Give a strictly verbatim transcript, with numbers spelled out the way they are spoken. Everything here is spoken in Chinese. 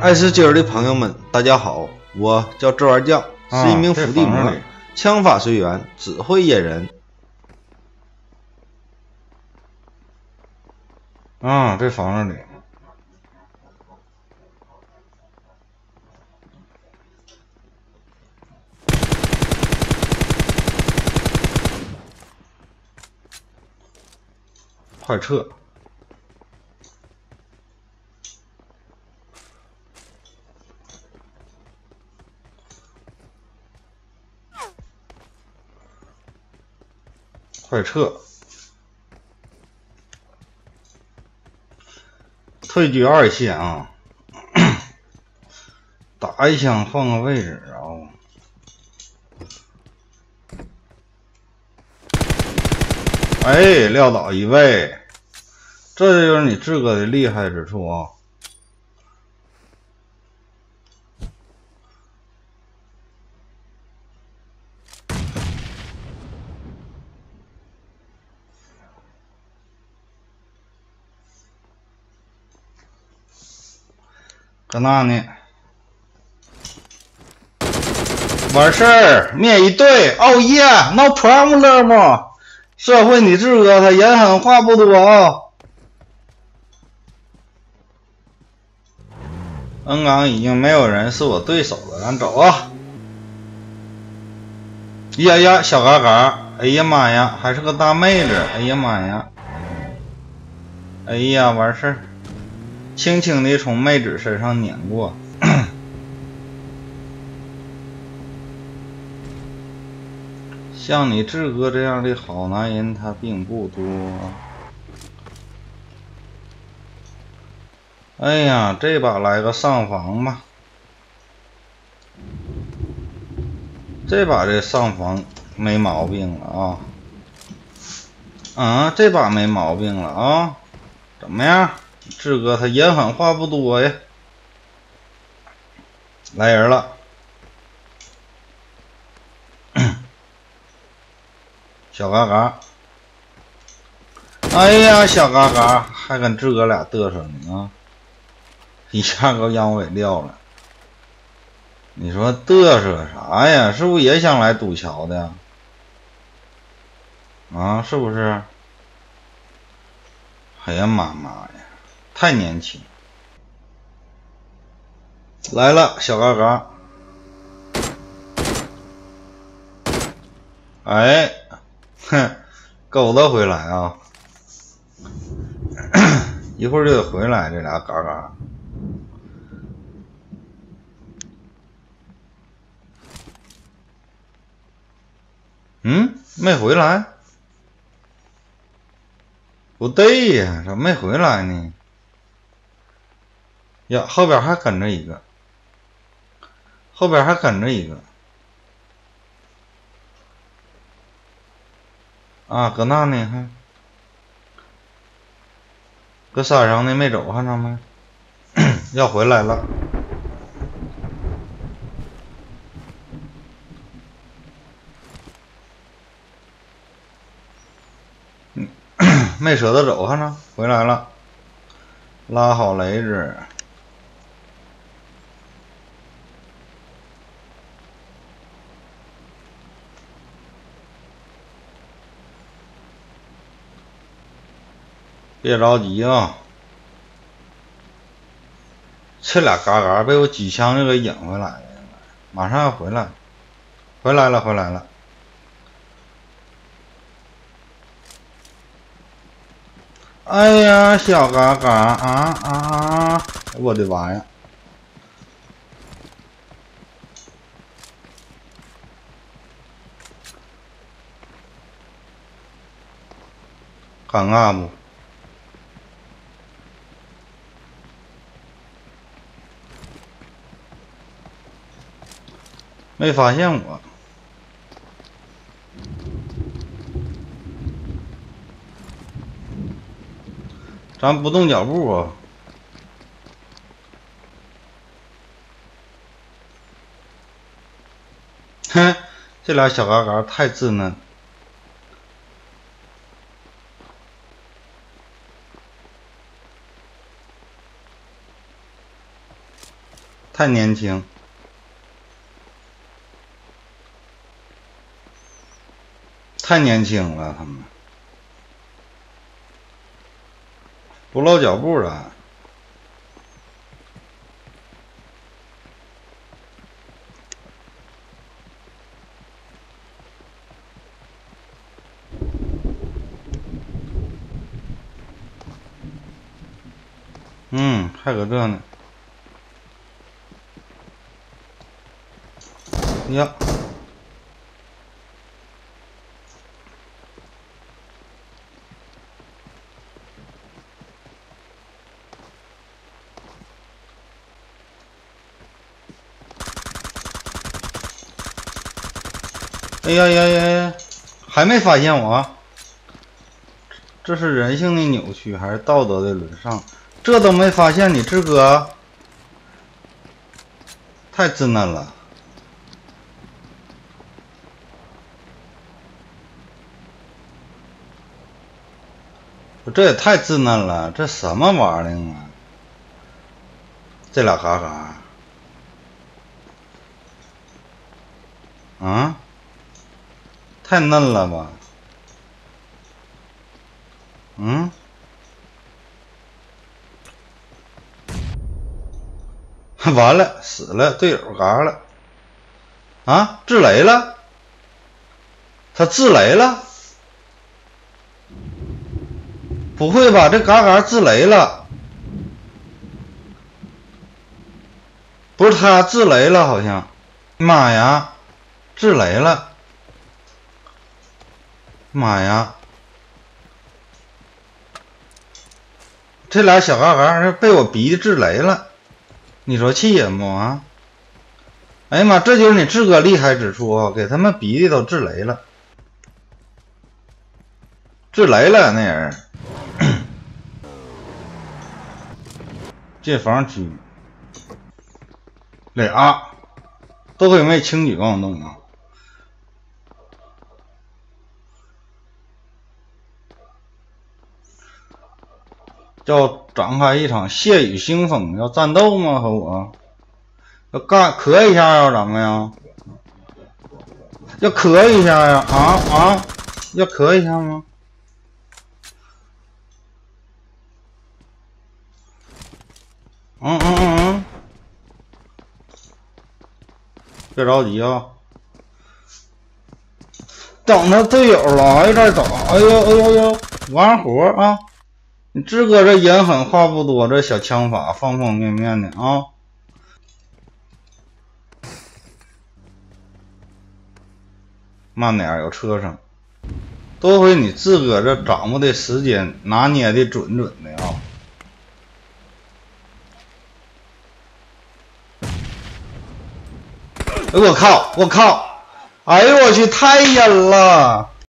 爱吃鸡儿的朋友们，大家好，我叫周二将，是一名伏地魔，啊、枪法随缘，只会野人。 啊，这房子里，快撤！快撤！退居二线啊！打一枪换个位置啊！哎，撂倒一位，这就是你志哥的厉害之处啊！搁那呢？完事儿，灭一队，哦耶 ，no problem。社会你志哥他人狠话不多啊。N 岗已经没有人是我对手了，咱走啊！呀呀，小嘎嘎，哎呀妈呀，还是个大妹子，哎呀妈呀，哎呀，完事儿，轻轻地从妹子身上碾过。像你志哥这样的好男人他并不多。哎呀，这把来个上防吧，这把这上防没毛病了啊。啊，这把没毛病了啊。怎么样，志哥他人狠话不多呀。来人了。小嘎嘎，哎呀，小嘎嘎还跟志哥俩嘚瑟呢啊！一下给让我给撂了。你说嘚瑟啥呀？是不是也想来赌桥的呀？啊，是不是？哎呀妈妈呀，太年轻！来了，小嘎嘎。哎，哼，狗子回来啊！一会儿就得回来，这俩嘎嘎。嗯，没回来？不对呀，怎么没回来呢？呀，后边还跟着一个，后边还跟着一个。啊，搁那呢，还搁山上呢，没走，看着没？要回来了。嗯，没舍得走，看着回来了，拉好雷子。别着急啊，这俩嘎嘎被我几枪就给引回来了，马上要回来，回来了，回来了。哎呀，小嘎嘎啊啊啊！我的妈呀！尴尬不？没发现我。咱不动脚步啊！哼，这俩小嘎嘎太稚嫩。 太年轻，太年轻了，他们不露脚步了。嗯，还搁这呢。呀，哎呀呀呀呀，还没发现我？这是人性的扭曲还是道德的沦丧？这都没发现你志哥，太稚嫩了。这也太稚嫩了，这什么玩意儿啊？这俩嘎嘎，啊，太嫩了吧？嗯，完了，死了，队友嘎了，啊，治雷了，他治雷了。不会吧，这嘎嘎治雷了？不是他治雷了，好像。妈呀，治雷了！妈呀，这俩小嘎嘎被我逼的治雷了，你说气人不啊？哎呀妈，这就是你志哥厉害之处啊，给他们逼的都治雷了，治雷了那人。进防区俩都会没轻举光动啊，要展开一场血雨腥风，要战斗吗？和我要干磕一下呀，咱们呀，要磕一下呀，啊啊，要磕一下吗？嗯嗯嗯嗯，别着急啊，等他队友来再走。哎呦哎呦呦，完活啊！你志哥这言狠话不多，这小枪法方方面面的啊。慢点，有车声。多亏你志哥这掌握的时间拿捏的准准的啊。我靠！我靠！哎呦我去，太阴了！